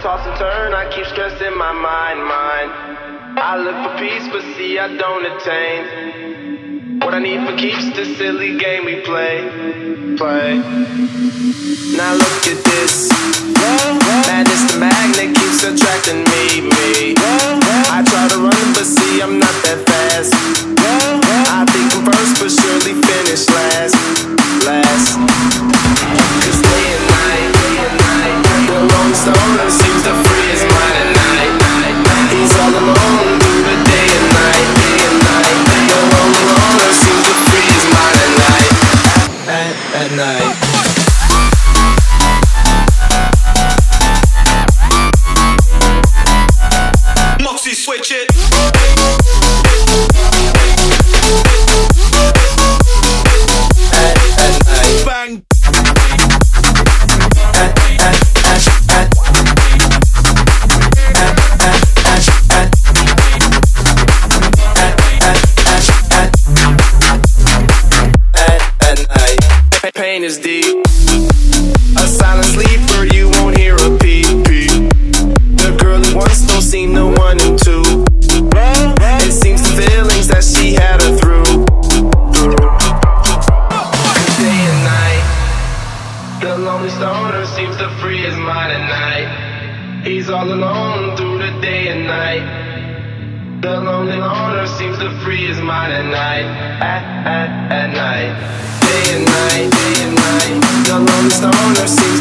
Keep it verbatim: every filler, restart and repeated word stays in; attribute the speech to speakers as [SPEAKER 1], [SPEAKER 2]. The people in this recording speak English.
[SPEAKER 1] toss and turn, I keep stressing my mind, mind. I look for peace, but see I don't attain. What I need for keeps the silly game we play, play. Now look at this. Madness, the magnet keeps attracting me, me. I try to run, but see I'm not that fast. I think I'm first, but surely finish last, last. Cause day and night, day and night, the lone stoner seems to free his mind at night. He's all alone through the day and night, day and night. The lone loner seems to free his mind at night, at, at night.
[SPEAKER 2] Moxie, switch it.
[SPEAKER 1] At, at night.
[SPEAKER 2] Bang.
[SPEAKER 1] At, at, at, at. At, at, at, at. At, at, at, at. At, at night. Pain is deep. A silent sleeper, you won't hear a peep, peep. The girl who once don't seem the one and two. It seems the feelings that she had her through, through. Day and night, the lonely stoner seems to free his mind at night. He's all alone through the day and night. The lonely loner seems to free his mind at night, at, at, at night. Day and night, day and night, the lonely stoner seems